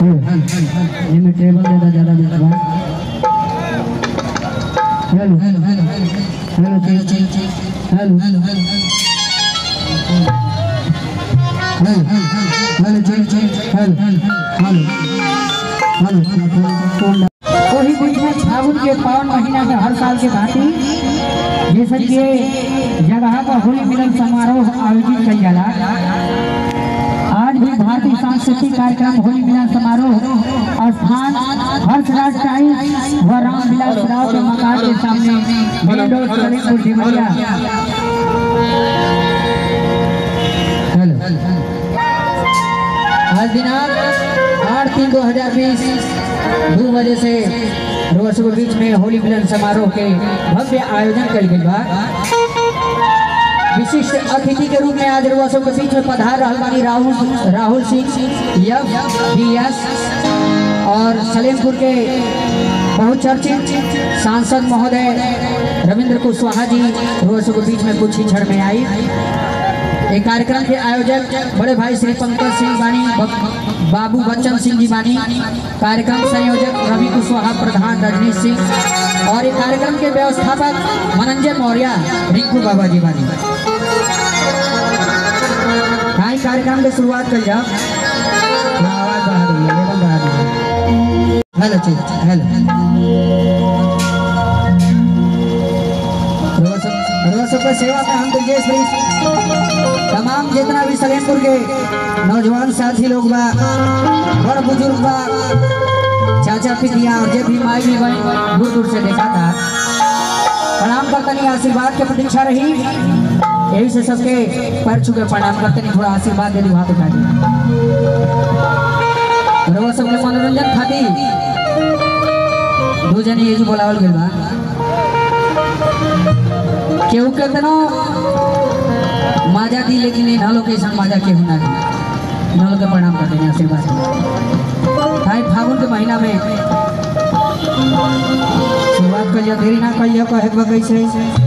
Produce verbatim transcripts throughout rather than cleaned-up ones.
में टेबल ज्यादा ज्यादा देता है। Hello hello hello hello hello hello hello वही बीच में फागुन के पावन महीना के हर साल के भांति जैसे कि जगह पर होली मिलन समारोह आयोजित किया जाला। आज भी भारतीय सांस्कृतिक कार्यक्रम होली मिलन समारोह स्थान हर्षराज टाइल्स व रामविलास राव के मकान के सामने मेन रोड सलेमपुर देवरिया। आज दिनांक आठ तीन दो हजार बीस दो बजे से रोज के बीच में होली मिलन समारोह के भव्य आयोजन कल गई बा। विशिष्ट अतिथि के रूप में आज रोसों के बीच में पधार रहल बानी राहुल राहुल सिंह यस और सलेमपुर के बहुचर्चित सांसद महोदय रविंद्र कुशवाहा जी रोसों के बीच में कुछ ही क्षण में आई। एक कार्यक्रम के आयोजक बड़े भाई श्री पंकज सिंह बानी, बाबू बच्चन सिंह जी बानी, कार्यक्रम संयोजक रवि कुशवाहा, प्रधान रजनीश सिंह और एक कार्यक्रम के व्यवस्थापक मनंजन मौर्य रिंकू बाबा जी बानी। हाँ, कार्यक्रम की शुरुआत कर जाओ। आवाज बढ़ा दीजिए, लेवल बढ़ा दीजिए। हेलो ठीक हेलो रोसों सेवा में हम तमाम जितना भी सलेमपुर के नौजवान साथी लोग बा, बड़ बुजुर्ग बा, चाचा पितिया और जो भी माई भी बहन दूर दूर से देखा था, प्रणाम करतनी, आशीर्वाद के प्रतीक्षा रही। यही से सबके पैर छू के प्रणाम करतनी, थोड़ा आशीर्वाद दे दी, हाथ उठा दी। रोज सबके मनोरंजन खातिर दो जने ये बोलावल गइल बा। केहू केतनो माजा दी लेकिन इन लोकेशन माजा केहू ना दी। इन के प्रणाम करते हैं, आशीर्वाद भाई। फागुन के महीना में शुरुआत कर देरी ना कहिए, कहे कैसे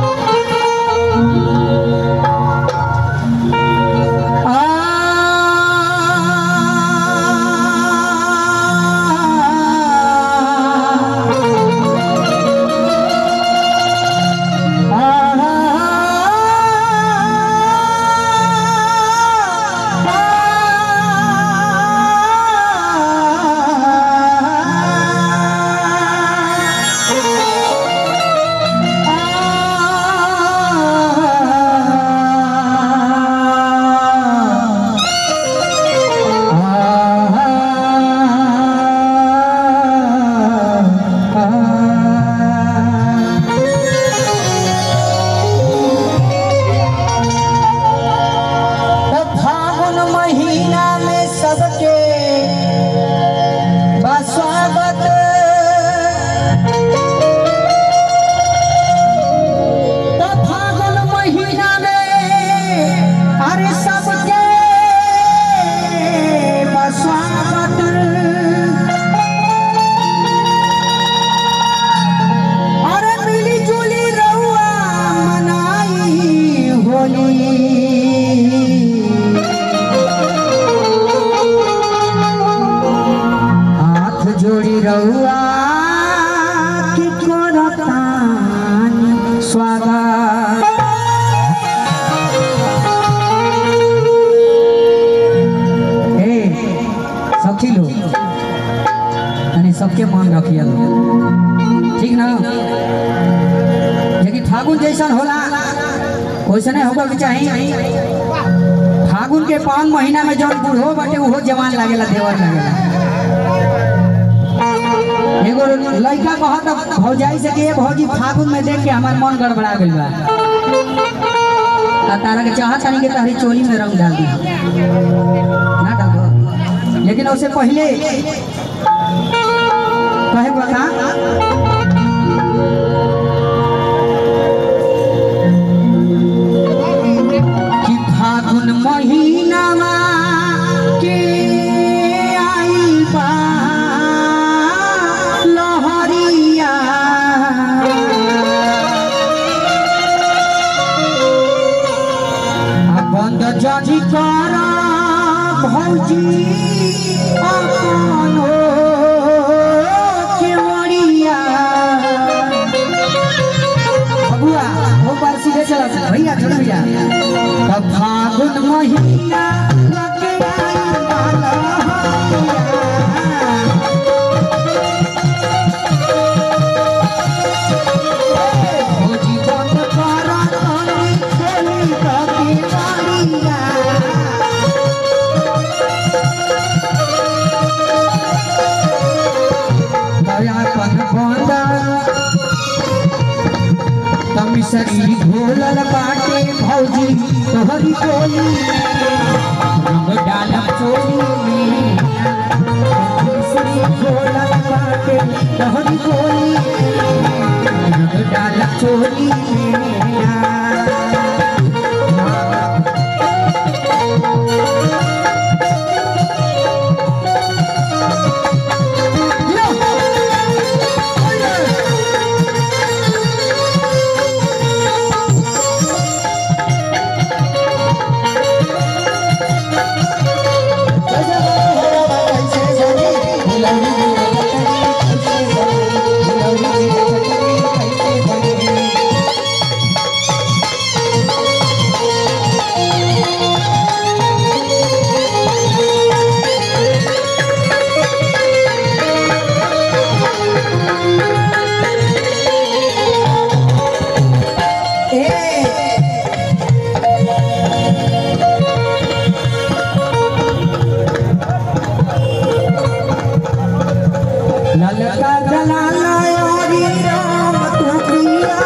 सबके मान रखिए, ठीक ना। लेकिन फागुन जैसा होला वैसने होगा के चाहिए। फागुन के पावन महीना में जौन बूढ़ो बटे वो जवान लागेला, देवर लागेला। एगो लड़का कहत भौजाई से के भौजी फागुन में देख के हमार मन गड़बड़ा गइल बा, तारा के चाहत नहीं के तारी चोली में रंग डाल दी ना डाल दो। लेकिन उससे पहले कहे बता कि फागुन महीना के आई बा लहरिया, बंद जाजी कर भौजी भौजी अपनो केवड़िया बबुआ वो बार सीधे चला भैया छोड़ भैया तब फागुन महीना लगे आई बाला भौजी बंद करा तनी खोली तो केवड़िया तमिसरी घोलल बाटे भौजी तोहरी टोली रंग डालब चोली में तमिसरी घोलल बाटे तोहरी टोली रंग डालब चोली में ललका जलाला ओरी राम तू पिया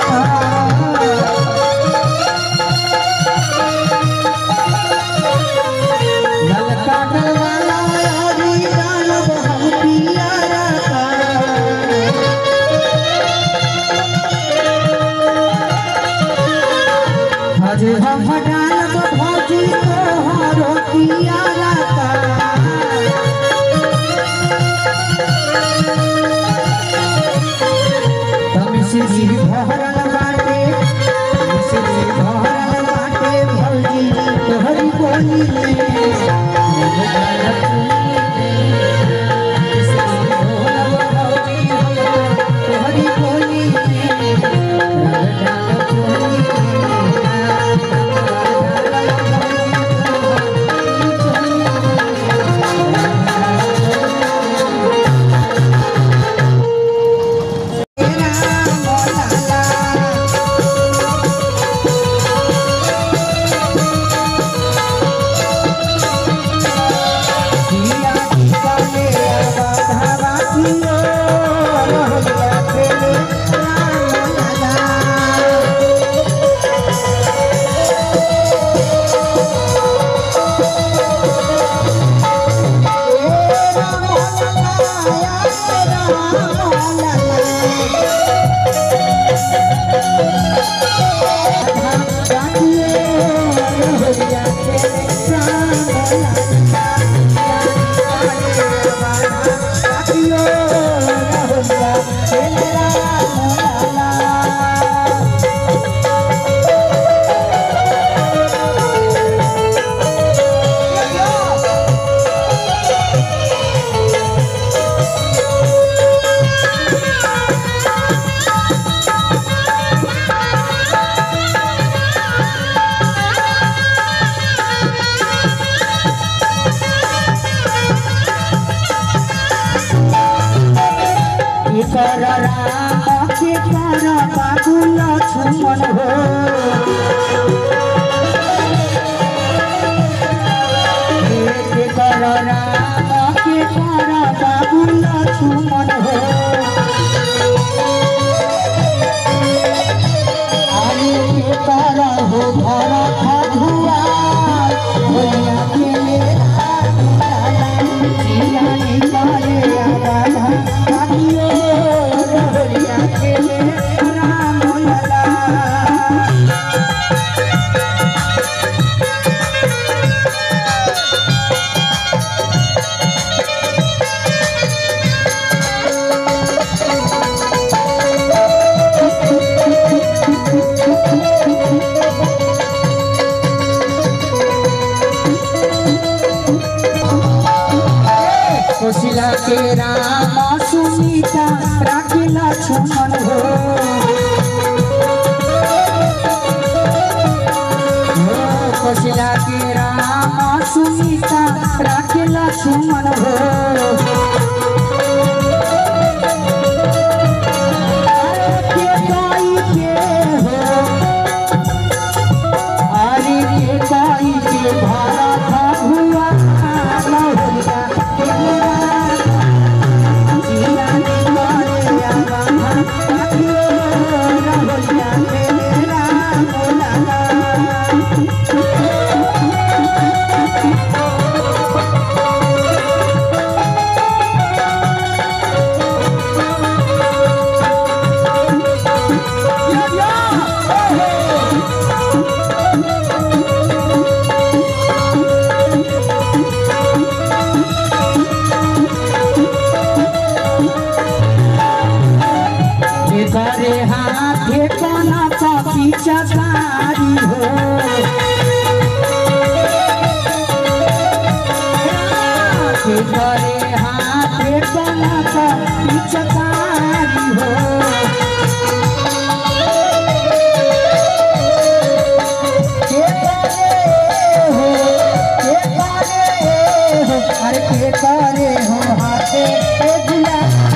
ललका जलाला ओरी राम हम पिया अजे हम डालब भौजी तोहरो पिया तमिसरी भरल बाटे तमिसरी भरल बाटे भौजी तोहरी बोली में रंग डालब चोली में तोहरी बोली में रंग डालब चोली कर राम के कर बाबू लक्ष्मण हो कर राम के कर बाबू लक्ष्मण हो आगे के कर हो भरत धुआ भैया के मेरा जिया निकाले आवाज़ कौशल्या के राम सुनीता राखी लक्ष्मण हो कौशल्या के राम सुनीता राखी लक्ष्मण हो करे हाथे कोना कॉपी चकारी हो करे हाथे कोना कॉपी चकारी हो के करे हो के करे हो अरे के करे हो हाथे पे दिया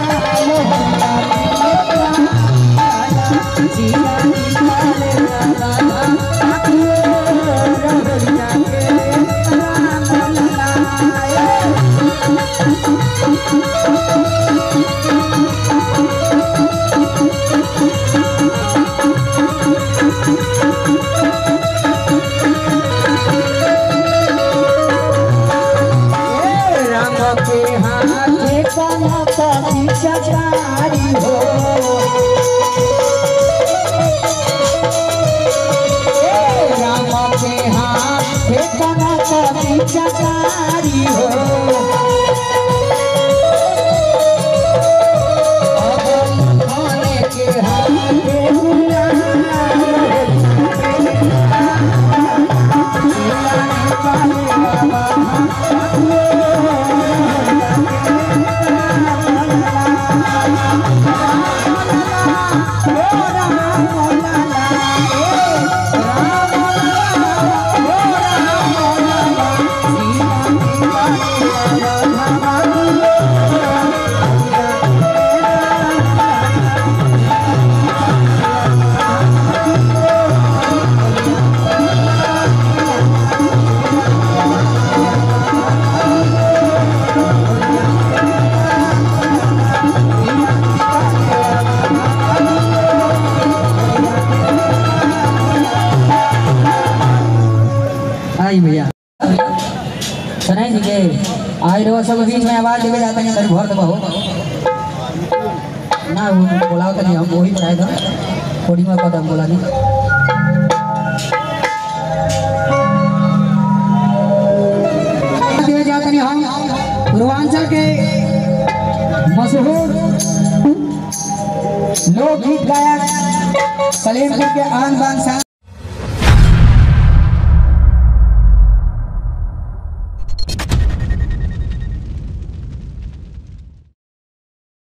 चकारी हो राम के हाथ कना कभी चकारी हो अब खाने के हाथ भैया सुनाई जी के आई रो सब बीच में आवाज देवे जाता है मेरे घर दबाओ ना वो बोलाओ तो नहीं हम वही बनाए था थोड़ी में कदम बोला नहीं देवे जाता नहीं हम पूर्वांचल के मशहूर लोकगीत गायक सलेमपुर के आन बान